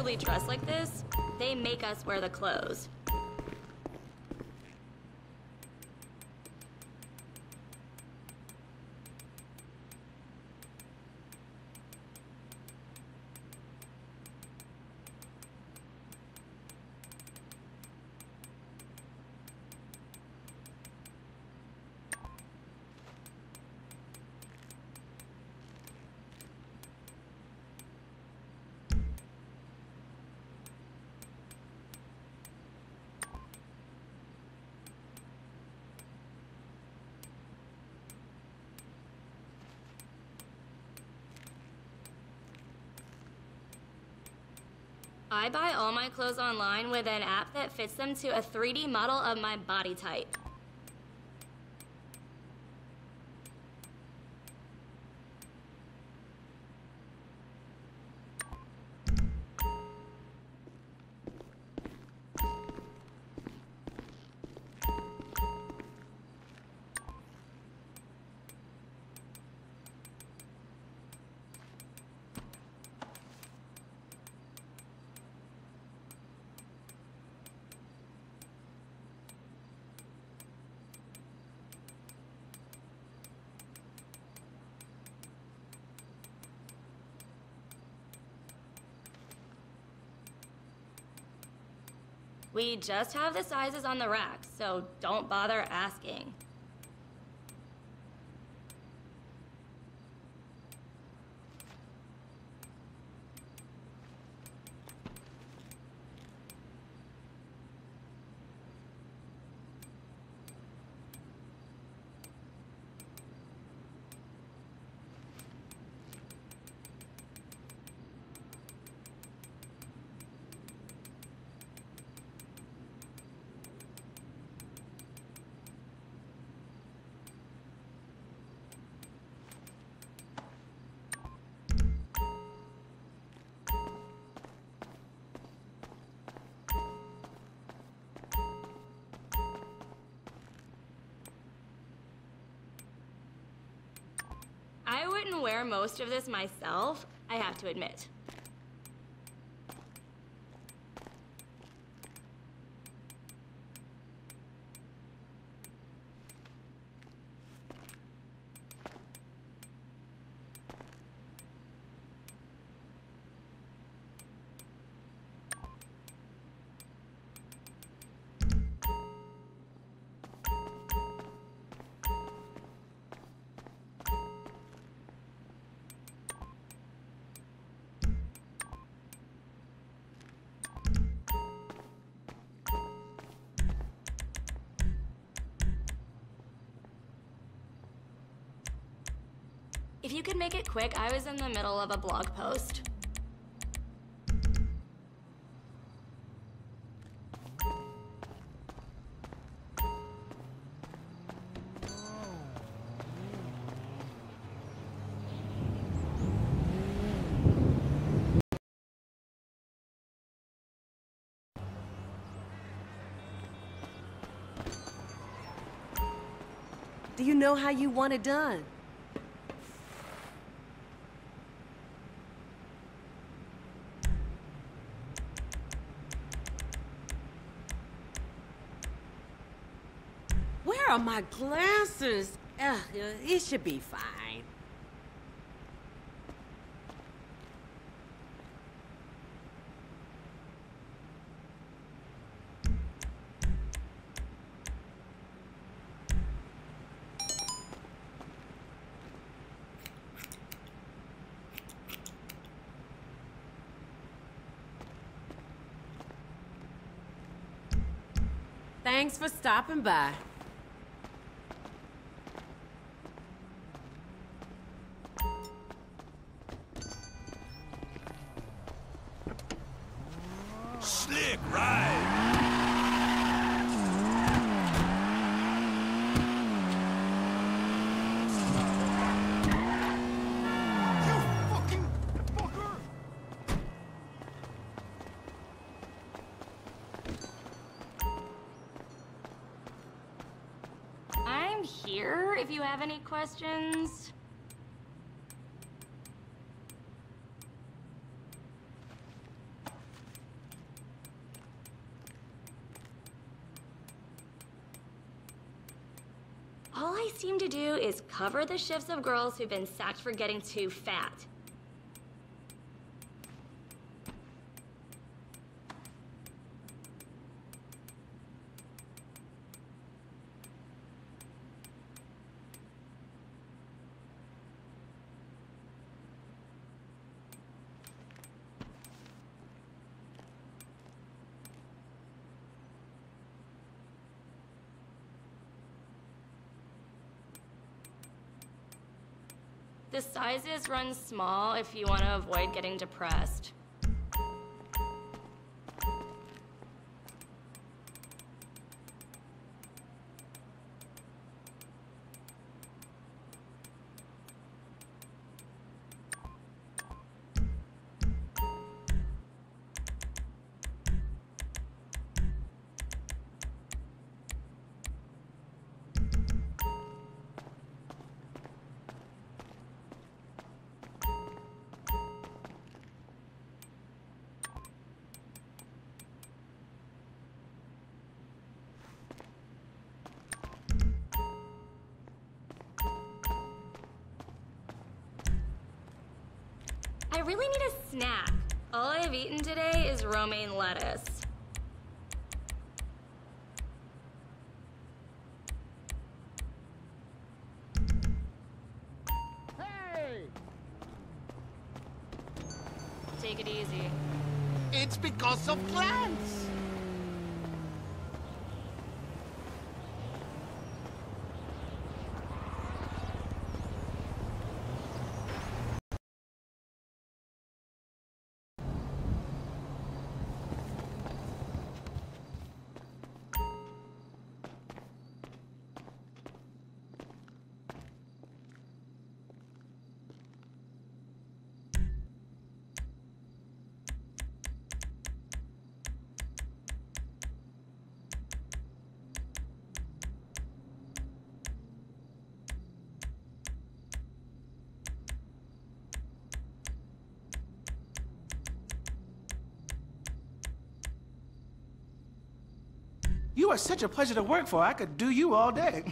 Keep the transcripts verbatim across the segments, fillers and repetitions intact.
usually dress like this, they make us wear the clothes. I buy all my clothes online with an app that fits them to a three D model of my body type. We just have the sizes on the rack, so don't bother asking. I wouldn't wear most of this myself, I have to admit. If you could make it quick, I was in the middle of a blog post. Do you know how you want it done? Where are my glasses? Ugh, it should be fine. Thanks for stopping by. Slick ride! You fucking fucker! I'm here if you have any questions. I seem to do is cover the shifts of girls who've been sacked for getting too fat. The sizes run small if you want to avoid getting depressed. I really need a snack. All I've eaten today is romaine lettuce. Hey! Take it easy. It's because of plants! You are such a pleasure to work for. I could do you all day.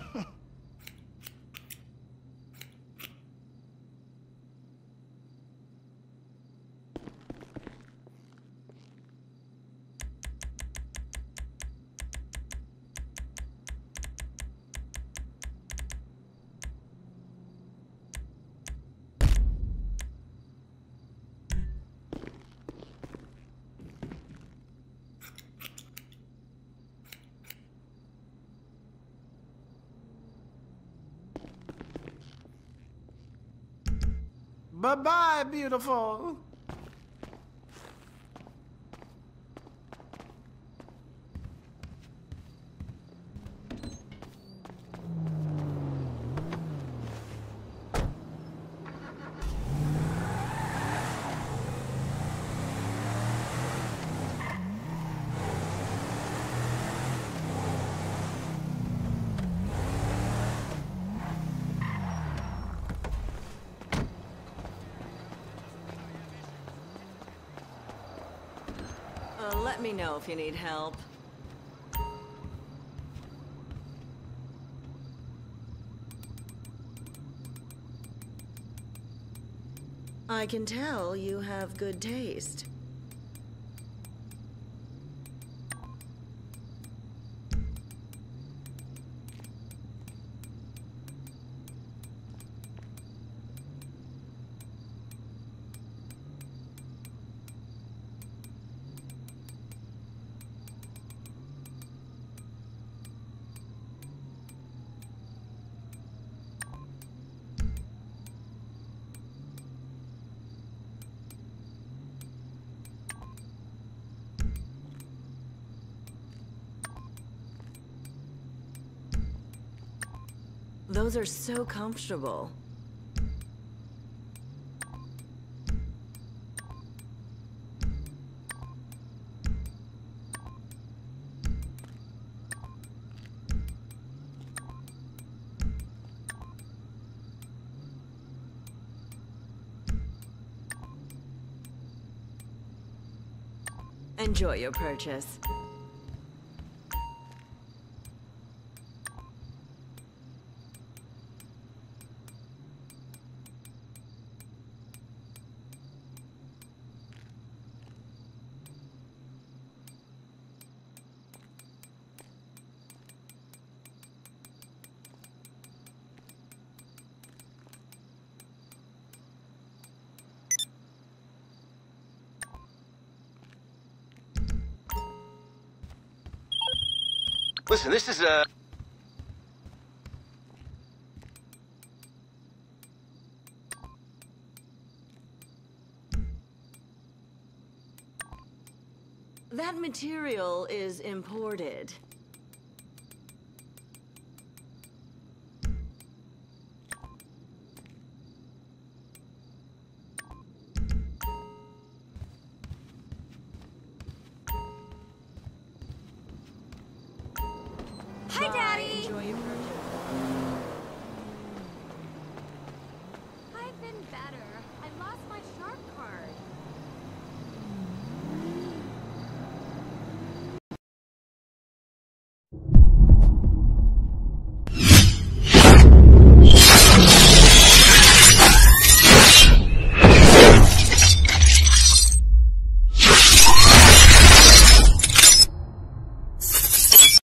Bye-bye, beautiful. Uh, let me know if you need help. I can tell you have good taste. Those are so comfortable. Enjoy your purchase. Listen, this is a... That material is imported. Hi, Daddy. Enjoy your